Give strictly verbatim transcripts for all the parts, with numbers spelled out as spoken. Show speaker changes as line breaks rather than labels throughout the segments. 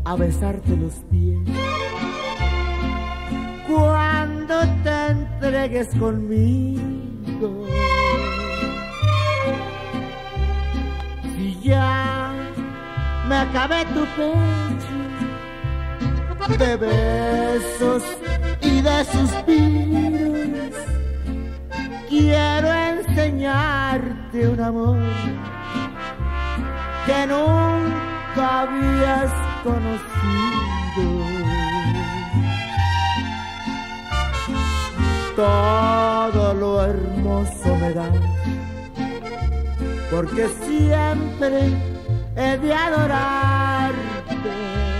a besarte los pies. Cuando te entregues conmigo, si ya me acabé tu pecho de besos y de suspiros, quiero enseñarte un amor que nunca habías conocido. Todo lo hermoso me das, porque siempre he de adorarte.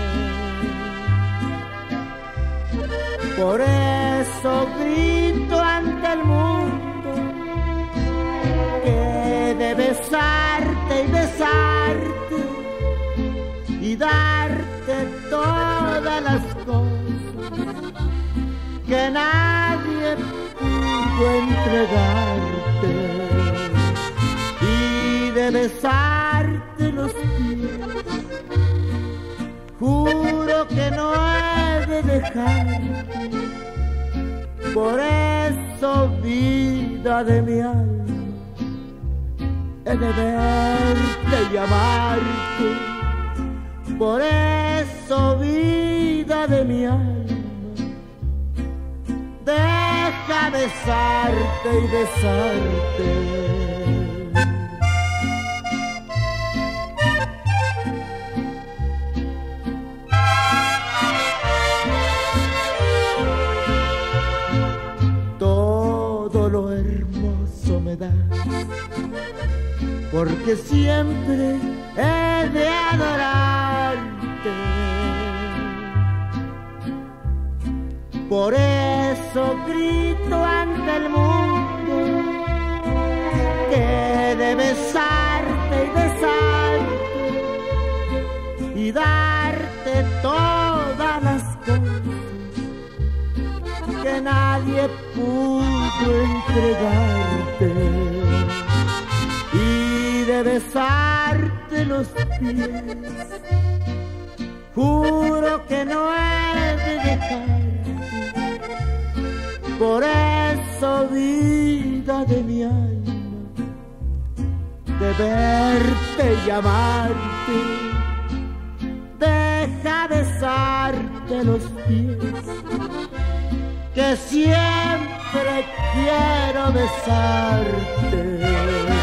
Por eso grito ante el mundo que he de besarte y besarte y darte todas las cosas que nadie pudo entregarte, y de besarte los pies. Juro que no he de dejarte, por eso, vida de mi alma, he de verte y amarte. Por eso, vida de mi alma, deja besarte y besarte. Todo lo hermoso me das, porque siempre he de adorarte. Por eso grito ante el mundo que he de besarte y besarte y darte todas las cosas que nadie pudo entregarte, y de besarte los pies. Juro que no he de dejarte, por eso, vida de mi alma, de verte y amarte, deja besarte los pies, que siempre quiero besarte.